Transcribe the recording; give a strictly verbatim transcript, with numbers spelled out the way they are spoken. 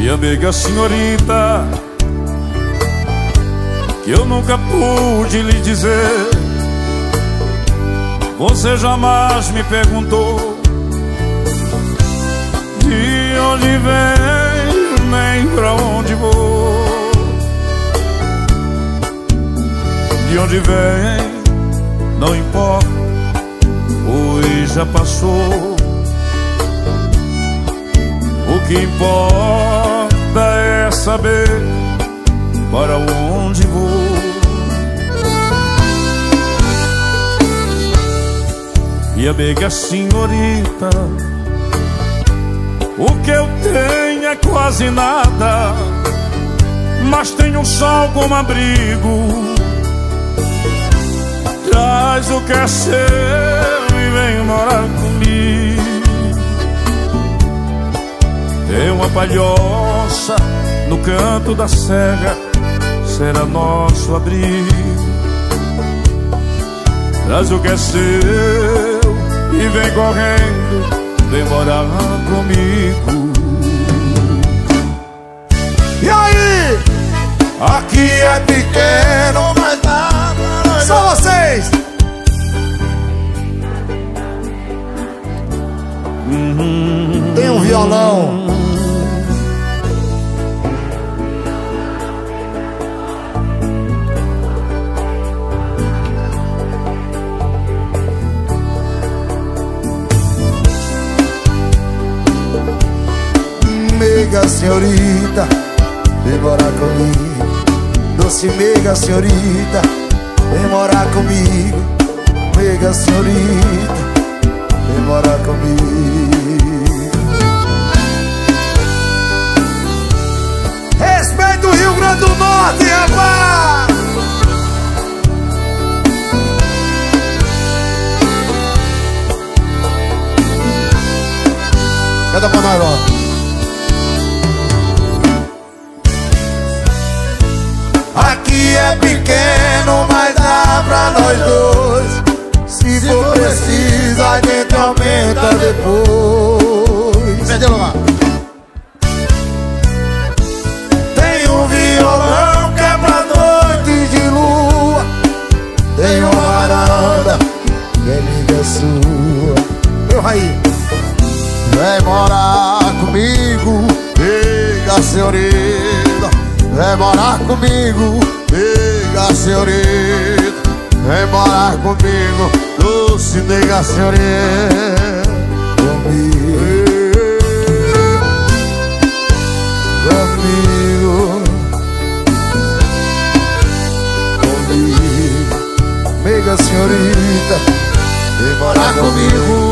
Minha amiga senhorita, que eu nunca pude lhe dizer. Você jamais me perguntou de onde venho, nem pra onde vou. De onde vem, não importa, pois já passou. O que importa é saber para onde vou. E amiga senhorita, o que eu tenho é quase nada, mas tenho um sol como abrigo. Traz o que é seu e vem morar comigo. Tem uma palhoça no canto da serra, será nosso abrigo. Traz o que é seu e vem correndo, vem morar comigo. E aí? Aqui é pequeno, mas dá pra nós. Só vocês! Uhum. Tem um violão. Meiga senhorita, vem morar comigo. Doce meiga senhorita, vem morar comigo. Meiga senhorita, vem morar comigo. Respeita o Rio Grande do Norte, rapaz! Canta pra nós, ó. Aqui é pequeno, mas dá pra nós dois. Se for preciso, a gente aumenta depois. Perdeu lá. Tem um violão que é pra noite de lua. Tem uma varanda que é minha sua. Meu Raí. Vem morar comigo, liga senhorita. Vem morar comigo, liga senhorita. Vem morar comigo, doce nega senhorita. Comigo, comigo, comigo, nega senhorita. Vem morar comigo.